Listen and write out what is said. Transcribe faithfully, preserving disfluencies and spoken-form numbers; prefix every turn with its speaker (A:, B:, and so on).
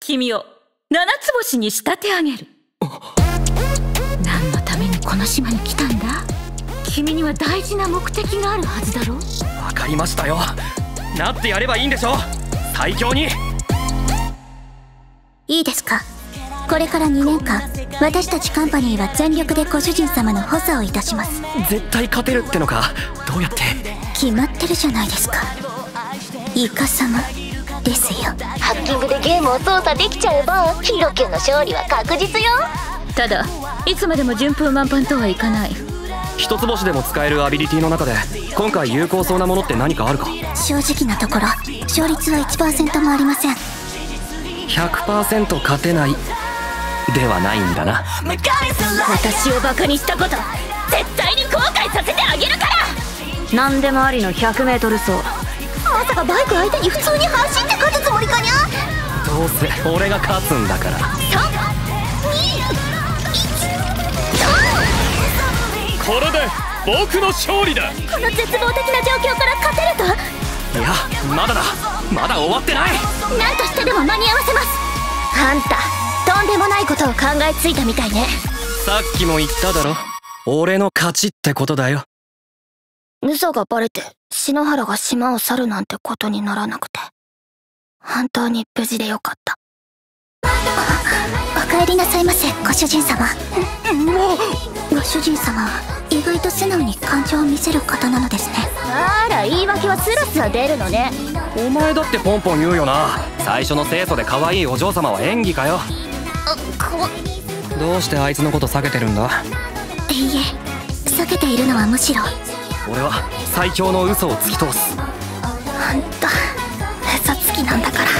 A: 君を七つ星に仕立て上げる。何のためにこの島に来たんだ？君には大事な目的があるはずだろ。
B: わかりましたよ。なってやればいいんでしょ、最強に。
C: いいですか。これからにねんかん、私たちカンパニーは全力でご主人様の補佐をいたします。
B: 絶対勝てるってのか。どうやって？
C: 決まってるじゃないですか。イカ様ですよ。
D: ハッキングでゲームを操作できちゃえばヒロキュンの勝利は確実よ。
A: ただいつまでも順風満帆とはいかない。
B: 一つ星でも使えるアビリティの中で今回有効そうなものって何かあるか？
C: 正直なところ勝率は いちパーセント もありません。
B: ひゃくパーセント 勝てないではないんだな。
A: 私をバカにしたこと絶対に後悔させてあげるから。
E: 何でもありの ひゃくメートル 走。
C: まさかバイク相手に普通に走って勝つつもりかにゃ。
B: どうせ俺が勝つんだから。
F: これで僕の勝利だ。
C: この絶望的な状況から勝てると？
B: いや、まだだ。まだ終わってない。
C: 何としてでも間に合わせます。
D: あんたとんでもないことを考えついたみたいね。
B: さっきも言っただろ、俺の勝ちってことだよ。
D: 嘘がバレて篠原が島を去るなんてことにならなくて本当に無事でよかった。
C: お帰りなさいませ、ご主人様。
B: もう
C: ご主人様は意外と素直に感情を見せる方なのですね。
D: あら、言い訳はスラスラ出るのね。
B: お前だってポンポン言うよな。最初の清楚で可愛いお嬢様は演技かよ。
D: こ
B: どうしてあいつのこと避けてるんだ？
C: いいえ、避けているのはむしろ
B: 俺は最強の嘘を突き通す。
C: ほんと嘘つきなんだから。